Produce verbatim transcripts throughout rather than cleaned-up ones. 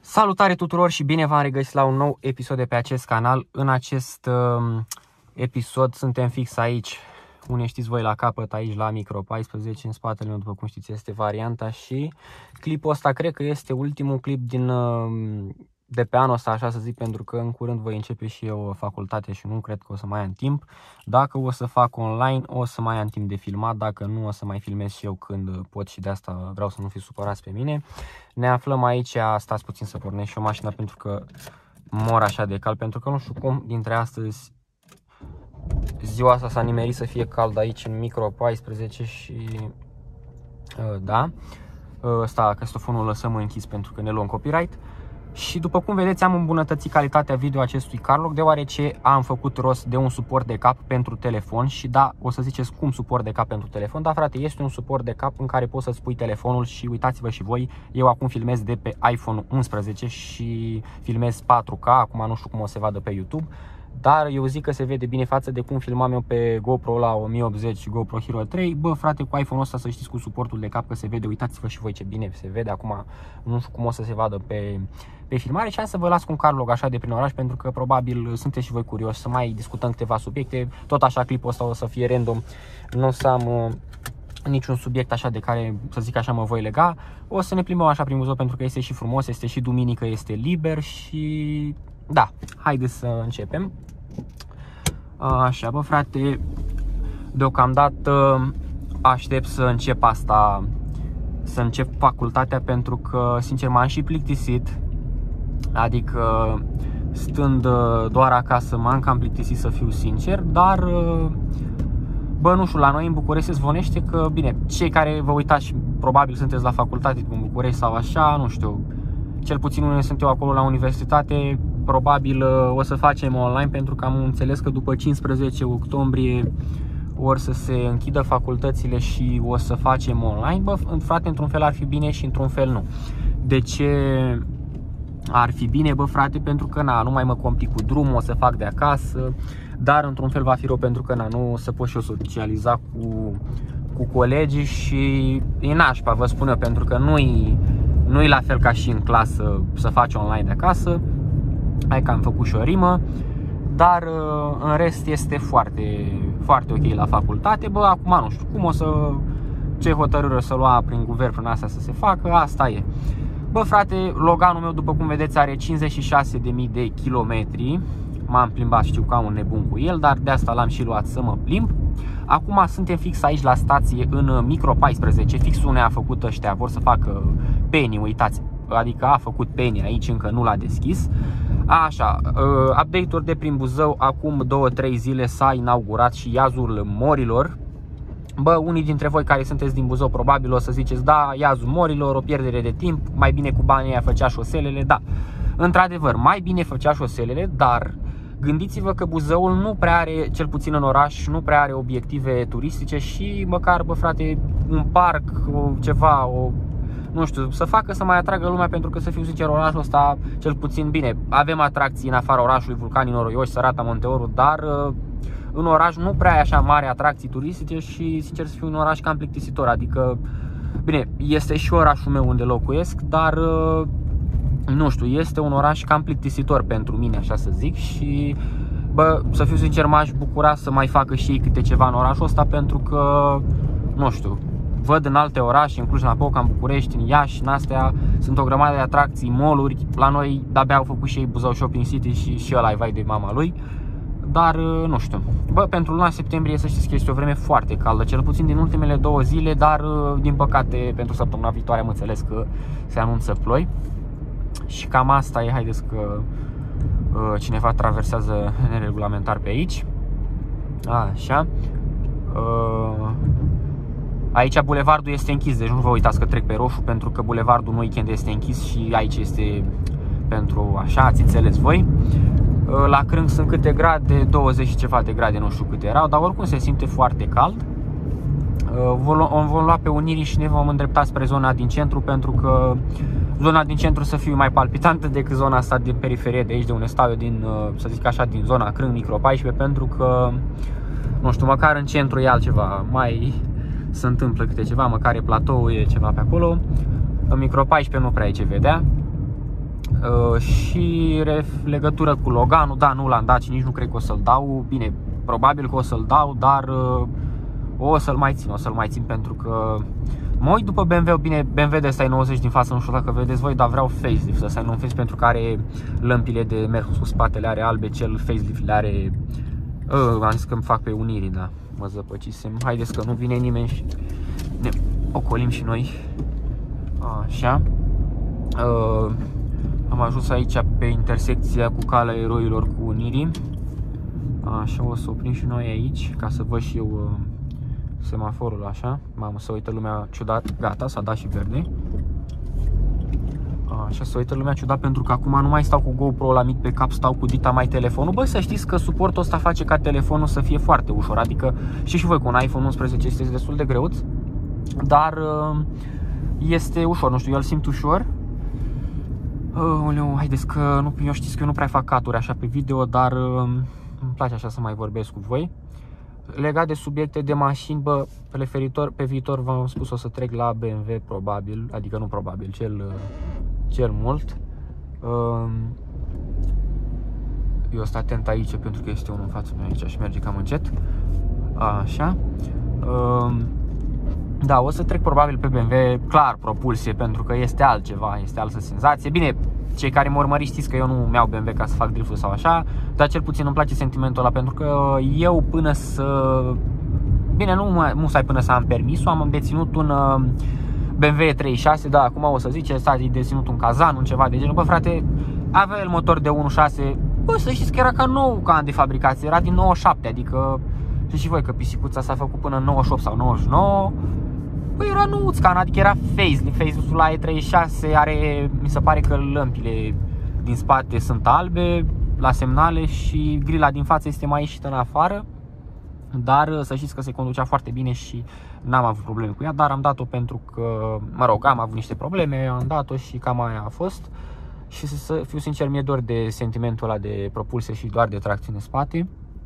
Salutare tuturor și bine v-am regăsit la un nou episod de pe acest canal. În acest uh, episod suntem fix aici, unde știți voi la capăt, aici la Micro paisprezece, în spatele meu, după cum știți, este varianta și clipul ăsta cred că este ultimul clip din, uh, de pe anul ăsta, așa să zic, pentru că în curând voi începe și eu facultate și nu cred că o să mai am timp. Dacă o să fac online, o să mai am timp de filmat, dacă nu, o să mai filmez și eu când pot și de asta vreau să nu fiți supărați pe mine. Ne aflăm aici, stați puțin să pornesc și o mașină pentru că mor așa de cald, pentru că nu știu cum dintre astăzi ziua asta s-a nimerit să fie cald aici în Micro paisprezece și da, ăsta castofonul lăsăm închis pentru că ne luăm copyright. Și după cum vedeți am îmbunătățit calitatea video acestui carlock deoarece am făcut rost de un suport de cap pentru telefon. Și da, o să ziceți cum suport de cap pentru telefon? Da frate, este un suport de cap în care poți să-ți pui telefonul și uitați-vă și voi, eu acum filmez de pe iPhone unsprezece și filmez patru K, acum nu știu cum o să se vadă pe YouTube, dar eu zic că se vede bine față de cum filmam eu pe GoPro la o mie optzeci și GoPro Hero trei. Bă frate, cu iPhone-ul ăsta să știți, cu suportul de cap, că se vede, uitați-vă și voi ce bine se vede acum, nu știu cum o să se vadă pe, pe filmare. Și am să vă las cu un carlock așa de prin oraș, pentru că probabil sunteți și voi curioși să mai discutăm câteva subiecte. Tot așa clipul ăsta o să fie random, nu o să am uh, niciun subiect așa de care, să zic așa, mă voi lega. O să ne plimbăm așa prin Buzău pentru că este și frumos, este și duminică, este liber și da, haideți să începem. Așa, bă frate, deocamdată aștept să încep asta, să încep facultatea, pentru că sincer m-am și plictisit. Adică stând doar acasă m-am cam plictisit, să fiu sincer. Dar bă, nu știu, la noi în București se zvonește că, bine, cei care vă uitați probabil sunteți la facultate în București sau așa, nu știu, cel puțin unde sunt eu acolo la universitate, probabil o să facem online, pentru că am înțeles că după cincisprezece octombrie or să se închidă facultățile și o să facem online. Bă, frate, într-un fel ar fi bine și într-un fel nu. De ce ar fi bine, bă frate? Pentru că na, nu mai mă complic cu drumul, o să fac de acasă, dar într-un fel va fi rău pentru că na, nu o să pot și eu socializa cu, cu colegii și e nașpa, vă spun eu, pentru că nu-i nu-i la fel ca și în clasă să faci online de acasă. Hai că am făcut și o rimă, dar în rest este foarte, foarte ok la facultate. Bă, acum nu știu cum o să, ce hotărâre să lua prin guvern prin asta să se facă, asta e. Bă frate, Loganul meu, după cum vedeți, are cincizeci și șase de mii de kilometri. M-am plimbat, știu că am un nebun cu el, dar de asta l-am și luat să mă plimb. Acum suntem fix aici la stație în Micro paisprezece, fix unde a făcut ăștia, vor să facă Penny, uitați, adică a făcut Penny aici, încă nu l-a deschis. Așa, update-uri de prin Buzău, acum două trei zile s-a inaugurat și iazul morilor. Bă, unii dintre voi care sunteți din Buzău probabil o să ziceți, da, iazul morilor, o pierdere de timp, mai bine cu banii aia făcea șoselele. Da, într-adevăr, mai bine făcea șoselele, dar gândiți-vă că Buzăul nu prea are, cel puțin în oraș, nu prea are obiective turistice și măcar, bă frate, un parc, o, ceva, o, nu știu, să facă să mai atragă lumea, pentru că, să fiu sincer, orașul ăsta, cel puțin, bine, avem atracții în afara orașului, vulcanii Noroioși, Sărata Monteoru, dar în oraș nu prea ai așa mari atracții turistice și, sincer să fiu, un oraș cam plictisitor. Adică, bine, este și orașul meu unde locuiesc, dar nu știu, este un oraș cam plictisitor pentru mine, așa să zic. Și, bă, să fiu sincer, m-aș bucura să mai facă și ei câte ceva în orașul ăsta, pentru că, nu știu, văd în alte orașe, în Cluj-Napoca, în București, în Iași, în astea, sunt o grămadă de atracții, mall-uri. La noi de-abia au făcut și ei Buzău Shopping City și, și ăla-i vai de mama lui. Dar, nu știu, bă, pentru luna septembrie să știți că este o vreme foarte caldă, cel puțin din ultimele două zile, dar, din păcate, pentru săptămâna viitoare am înțeles că se anunță ploi. Și cam asta e, haideți că uh, cineva traversează neregulamentar pe aici. Așa. Uh, aici bulevardul este închis, deci nu vă uitați că trec pe roșu, pentru că bulevardul în weekend este închis și aici este pentru așa, ați înțeles voi. Uh, la Crâng sunt câte grade, douăzeci și ceva de grade, nu știu câte erau, dar oricum se simte foarte cald. Uh, vom, vom lua pe Unirii și ne vom îndrepta spre zona din centru, pentru că zona din centru să fie mai palpitantă decât zona asta din periferie, de aici de unde stau eu, din, să zic așa, din zona Crâng, Micro paisprezece, pentru că, nu știu, măcar în centru e altceva, mai se întâmplă câte ceva, măcar e platou, e ceva pe acolo. În Micro paisprezece nu prea e ce vedea. uh, și legătură cu Loganul, da, nu l-am dat și nici nu cred că o să-l dau. Bine, probabil că o să-l dau, dar uh, o să-l mai țin, o să-l mai țin pentru că mă uit după B M W. Bine, B M W de ăsta e nouăzeci din față, nu știu dacă vedeți voi, dar vreau facelift, ăsta e un facelift pentru că are lămpile de mers cu spatele, are albe, cel facelift le are. Uh, am zis că îmi fac pe unirii, da, mă zăpăcisem. Haideți că nu vine nimeni și ne ocolim și noi. Așa. Uh, am ajuns aici pe intersecția cu calea eroilor cu unirii. Așa, o să oprim și noi aici ca să văd și eu uh, semaforul, așa. Mamă, se uită lumea ciudat. Gata, s-a dat și verde. Așa, se uită lumea ciudat pentru că acum nu mai stau cu GoPro la mic pe cap, stau cu dita mai telefonul. Băi, să știți că suportul ăsta face ca telefonul să fie foarte ușor. Adică știți și voi, cu un iPhone unsprezece este destul de greuț, dar este ușor, nu știu, eu îl simt ușor. Oleu, haideți că nu, eu știți că eu nu prea fac caturi așa pe video, dar îmi place așa să mai vorbesc cu voi. Legat de subiecte de mașini, bă, preferitor, pe viitor v-am spus o să trec la B M W probabil, adică nu probabil, cel, cel mult. Eu sunt atent aici pentru că este unul în fața mea aici și merge cam încet. Așa. Da, o să trec probabil pe B M W, clar, propulsie, pentru că este altceva, este altă senzație. Bine, cei care mă urmăriți știți că eu nu mi-au B M W ca să fac drift sau așa, dar cel puțin îmi place sentimentul ăla, pentru că eu până să... Bine, nu musai până să am permisul, am deținut un B M W treizeci și șase, da, acum o să zice, s-a deținut un Kazan, un ceva de genul. Bă, frate, avea el motor de unu virgulă șase, bă, să știți că era ca nou, ca an de fabricație, era din nouăzeci și șapte, adică știți și voi că pisicuța s-a făcut până în nouăzeci și opt sau nouăzeci și nouă. Bă, era nouț, adică era facelift, faceliftul la E treizeci și șase are, mi se pare că lămpile din spate sunt albe la semnale și grila din față este mai ieșită în afară. Dar să știți că se conducea foarte bine și n-am avut probleme cu ea, dar am dat-o pentru că, mă rog, am avut niște probleme, am dat-o și cam aia a fost. Și să fiu sincer, mi-e dor de sentimentul ăla de propulsie și doar de tracțiune spate.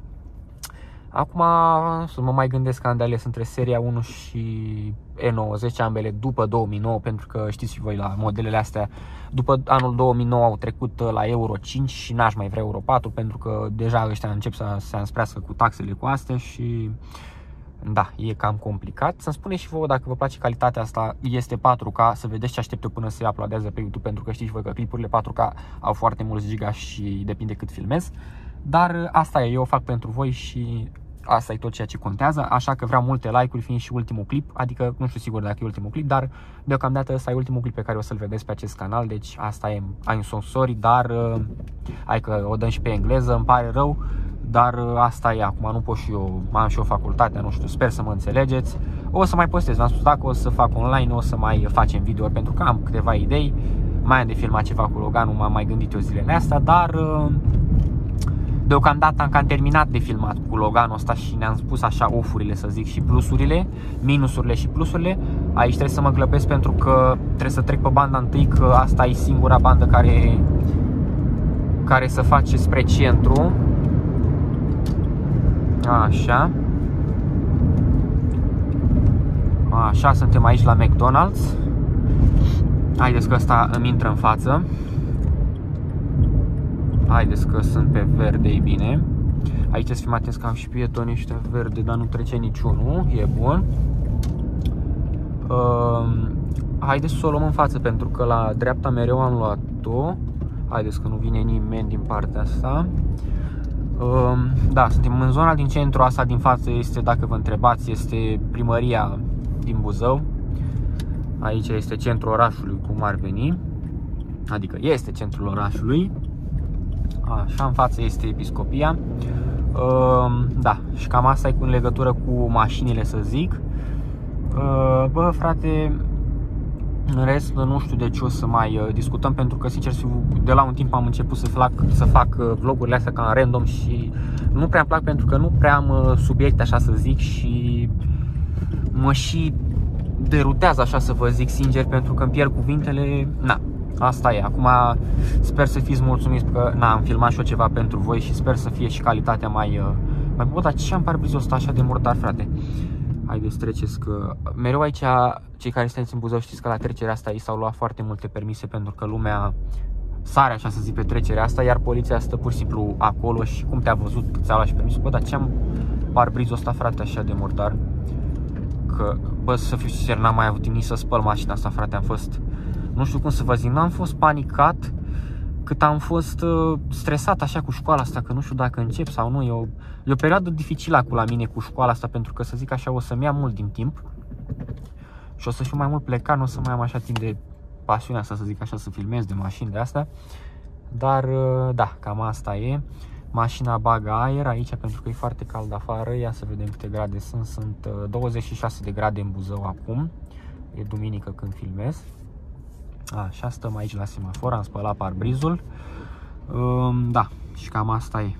Acum să mă mai gândesc că am de ales între seria unu și E nouăzeci, ambele după două mii nouă, pentru că știți și voi, la modelele astea după anul două mii nouă au trecut la Euro cinci și n-aș mai vrea Euro patru, pentru că deja ăștia încep să se însprească cu taxele cu astea și da, e cam complicat. Să-mi spuneți și vouă dacă vă place calitatea asta, este patru K, să vedeți ce aștept eu până se uploadează pe YouTube, pentru că știți voi că clipurile patru K au foarte mulți giga și depinde cât filmez. Dar asta e, eu o fac pentru voi și asta e tot ceea ce contează, așa că vreau multe like-uri, fiind și ultimul clip, adică nu știu sigur dacă e ultimul clip, dar deocamdată ăsta e ultimul clip pe care o să-l vedeți pe acest canal, deci asta e, I'm so sorry, dar uh, hai că o dăm și pe engleză, îmi pare rău, dar uh, asta e, acum nu pot și eu, am și o facultate, nu știu, sper să mă înțelegeți. O să mai postez, v-am spus, dacă o să fac online, o să mai facem video pentru că am câteva idei, mai am de filmat ceva cu Loganul, m-am mai gândit eu zilele astea, dar... Uh, deocamdată am cam terminat de filmat cu Loganul ăsta și ne-am spus așa off-urile, să zic, și plusurile, minusurile și plusurile. Aici trebuie să mă grăbesc pentru că trebuie să trec pe banda întâi, că asta e singura bandă care, care să face spre centru. Așa. Așa, suntem aici la McDonald's. Haideți că ăsta îmi intră în față. Haideți că sunt pe verde, e bine. Aici să fim atenți că am și pietonii ăștia verde, dar nu trece niciunul, e bun. uh, Haideți să o luăm în față, pentru că la dreapta mereu am luat-o. Haideți că nu vine nimeni din partea asta. uh, Da, suntem în zona din centru, asta din față este, dacă vă întrebați, este primăria din Buzău. Aici este centrul orașului, cum ar veni. Adică este centrul orașului. Așa, în față este episcopia. uh, Da, și cam asta e cu în legătură cu mașinile, să zic. uh, Bă, frate, în rest nu știu de ce o să mai uh, discutăm, pentru că, sincer, de la un timp am început să fac, să fac uh, vlogurile astea ca în random și nu prea îmi plac, pentru că nu prea am uh, subiecte, așa să zic, și mă și derutează, așa să vă zic sincer, pentru că îmi pierd cuvintele. Na, asta e. Acum sper să fiți mulțumiți că na, am filmat și eu ceva pentru voi și sper să fie și calitatea mai... mai bă, dar ce am parbrizul ăsta așa de murdar, frate? Haideți, treceți că... Mereu aici, cei care sunteți în Buzău, știți că la trecerea asta i s-au luat foarte multe permise, pentru că lumea sare, așa să zic, pe trecerea asta, iar poliția stă pur și simplu acolo și cum te-a văzut, ți-a luat și permisul. Bă, dar ce-am parbrizul ăsta, frate, așa de murdar, că, bă, să fiu sincer, n-am mai avut timp nici să spăl mașina asta, frate, am fost, nu știu cum să vă zic, n-am fost panicat, cât am fost uh, stresat așa cu școala asta, că nu știu dacă încep sau nu. E o, e o perioadă dificilă acum la mine cu școala asta, pentru că, să zic așa, o să-mi ia mult din timp și o să fiu mai mult plecat, nu o să mai am așa timp de pasiunea asta, să zic așa, să filmez de mașini de astea. Dar, uh, da, cam asta e. Mașina bagă aer aici pentru că e foarte cald afară. Ia să vedem câte grade sunt. Sunt uh, douăzeci și șase de grade în Buzău acum. E duminică când filmez. Așa, stăm aici la semafor, am spălat parbrizul. Um, da, și cam asta e.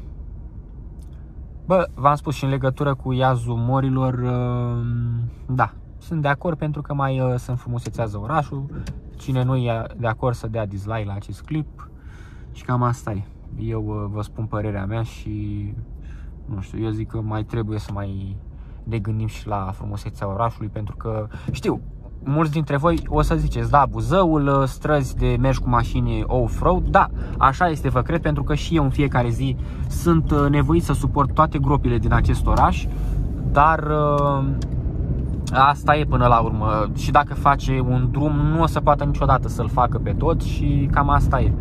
Bă, v-am spus și în legătură cu iazul morilor, um, da, sunt de acord pentru că mai uh, se înfrumusețează orașul. Cine nu e de acord să dea dislike la acest clip. Și cam asta e. Eu uh, vă spun părerea mea și, nu știu, eu zic că mai trebuie să mai ne gândim și la frumusețea orașului, pentru că, știu, mulți dintre voi o să ziceți, da, Buzăul, străzi de mergi cu mașini off-road, da, așa este, vă cred, pentru că și eu în fiecare zi sunt nevoit să suport toate gropile din acest oraș, dar asta e până la urmă. Și dacă face un drum, nu o să poată niciodată să-l facă pe tot și cam asta e.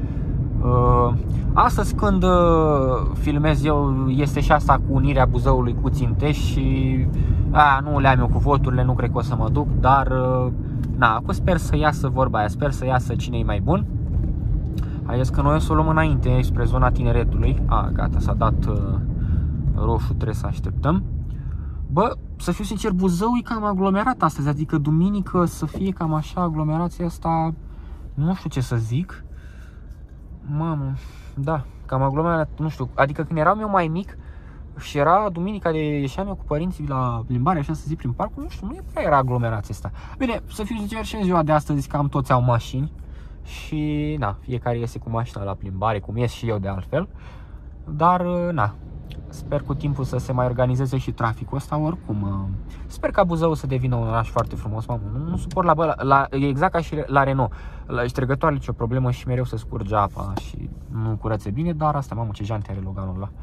Astăzi când filmez eu este și asta cu unirea Buzăului cu Țintești și a, nu le-am eu cu voturile, nu cred că o să mă duc, dar na, acum sper să iasă vorba aia, sper să iasă cine e mai bun. Haideți că noi o să o luăm înainte spre zona Tineretului. A, gata, s-a dat uh, roșu, trebuie să așteptăm. Bă, să fiu sincer, Buzău e cam aglomerat astăzi, adică duminică să fie cam așa aglomerația asta, nu știu ce să zic. Mamă, da, cam aglomerat, nu știu, adică când eram eu mai mic și era duminica de ieșeam eu cu părinții la plimbare, așa să zic, prin parc, nu știu, nu prea era aglomerația asta. Bine, să fiu sincer, și în ziua de astăzi cam toți au mașini și, na, fiecare iese cu mașina la plimbare, cum ies și eu de altfel. Dar, na, sper cu timpul să se mai organizeze și traficul ăsta, oricum. Sper ca Buzău să devină un oraș foarte frumos, mamă, nu, nu suport la, bă, la, la, exact ca și la Renault. La ștergătoarele ce o problemă și mereu se scurge apa și nu curățe bine, dar asta, mamă, ce jante are Loganul ăla.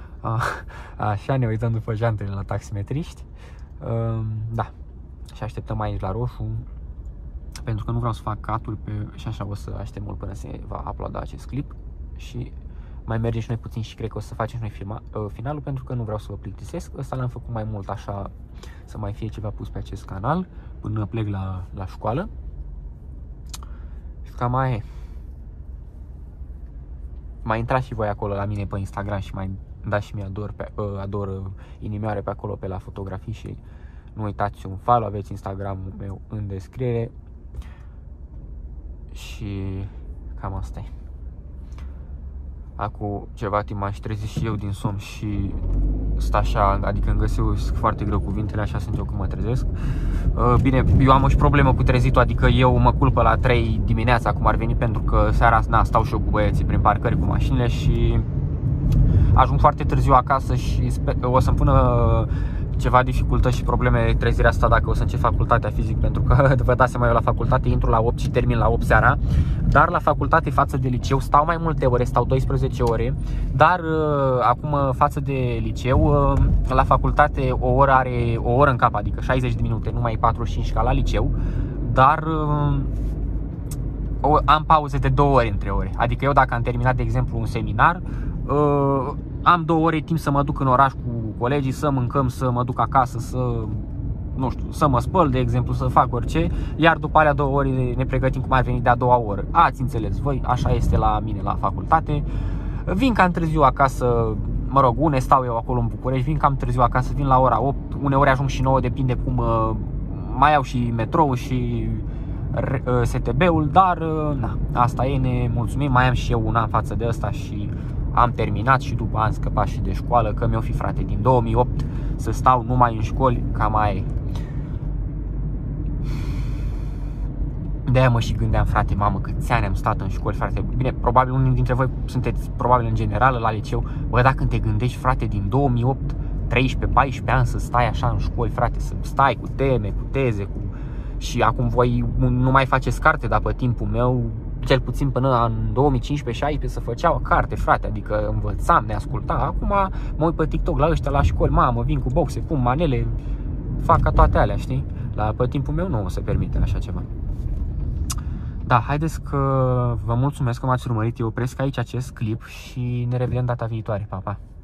Așa, ne uităm după jantele la taximetriști. Da, și așteptăm aici la roșu, pentru că nu vreau să fac caturi pe... și așa o să aștept mult până se va uploada acest clip. Și mai mergem și noi puțin și cred că o să facem și noi filma, uh, finalul, pentru că nu vreau să vă plictisesc. Ăsta l-am făcut mai mult așa, să mai fie ceva pus pe acest canal până plec la, la școală. Și cam mai e. Mai intrați și voi acolo la mine pe Instagram și mai dați și mie ador, pe, uh, ador uh, inimioare pe acolo pe la fotografii și nu uitați un follow, aveți Instagramul meu în descriere. Și cam asta e. Acum ceva timp m-am și trezit și eu din somn și stă așa, adică îmi găsesc foarte greu cuvintele, așa sunt eu când mă trezesc. Bine, eu am și problemă cu trezitul, adică eu mă culp la trei dimineața, cum ar veni, pentru că seara, na, stau și eu cu băieții prin parcări cu mașinile și ajung foarte târziu acasă și sper, o să-mi pună ceva dificultăți și probleme trezirea asta dacă o să încep facultatea fizic, pentru că vă dați seama, eu la facultate intru la opt și termin la opt seara, dar la facultate față de liceu stau mai multe ore, stau doisprezece ore, dar acum față de liceu, la facultate o oră are o oră în cap, adică șaizeci de minute, nu mai patruzeci și cinci ca la liceu, dar am pauze de două ore între ore, adică eu dacă am terminat de exemplu un seminar, am două ore timp să mă duc în oraș cu colegii, să mâncăm, să mă duc acasă, să, nu știu, să mă spăl, de exemplu, să fac orice, iar după alea două ore ne pregătim cum ar veni de a doua oră. Ați înțeles voi, așa este la mine la facultate. Vin cam târziu acasă, mă rog, une stau eu acolo în București, vin cam târziu acasă, vin la ora opt, uneori ajung și nouă, depinde cum uh, mai au și metrou și uh, S T B-ul, dar uh, na, asta e, ne mulțumim, mai am și eu un an față de ăsta și am terminat și după am scăpat și de școală, că mi-o fi, frate, din două mii opt să stau numai în școli, cam aia e. De-aia mă și gândeam, frate, mamă, câți ani am stat în școli, frate. Bine, probabil unii dintre voi sunteți, probabil în general, la liceu. Bă, dacă te gândești, frate, din două mii opt, treisprezece paisprezece ani să stai așa în școli, frate, să stai cu teme, cu teze, cu... și acum voi nu mai faceți carte, dar pe timpul meu cel puțin până în două mii cincisprezece șaisprezece se făceau carte, frate, adică învățam, ne asculta. Acum mă uit pe TikTok la ăștia la școli, mamă, vin cu boxe, pun manele, fac ca toate alea, știi? La pe timpul meu nu se permite așa ceva. Da, haideți că vă mulțumesc că m-ați urmărit, eu opresc aici acest clip și ne revedem data viitoare, pa, pa!